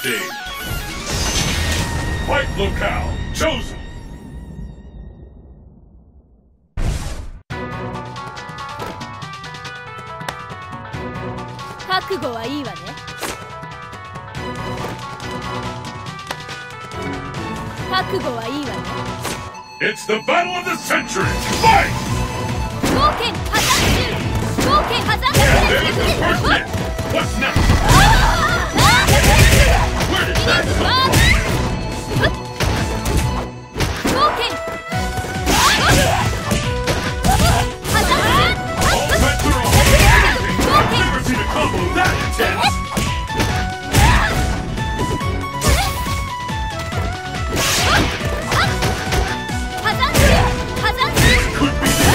stage. Fight locale chosen. 覚悟はいいわね。覚悟はいいわね。 It's the battle of the century. Fight! 冒険破産中。冒険破産中。 There's the first hit. What's next? Where did that come from? 冒険破産中。 Offense or all? I've never seen a combo that intense. 破産中。破産中。 Could be the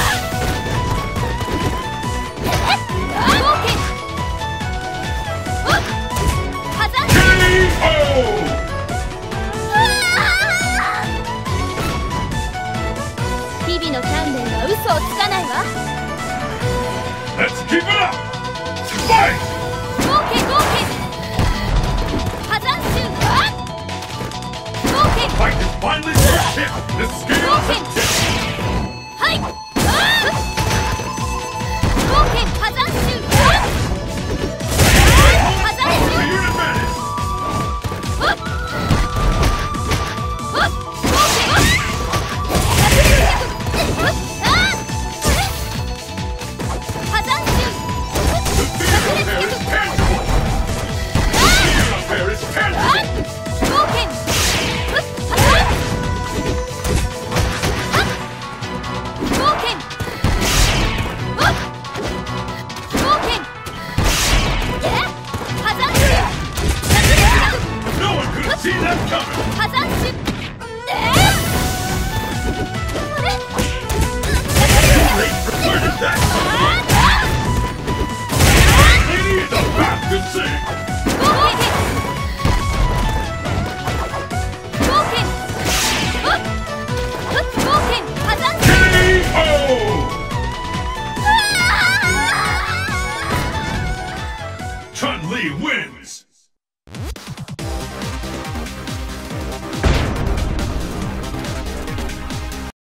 冒険破産中。 KO! 日々の鍛錬は嘘をつかないわ。 Let's keep it up. Fight! 冒険冒険破産中。冒険 Fight is finally first hit. The scales have tipped. はい冒険破産中。破産 To 中。 your advantage. 冒険破産中。 The fear out there is tangible. The fear out there is tangible. 冒険冒険冒険破産中。 No one could have seen that coming. 破産中。 Where did that come from? Lady is about to sing. 冒険冒険冒険破産中。 KO! Chun-Li wins.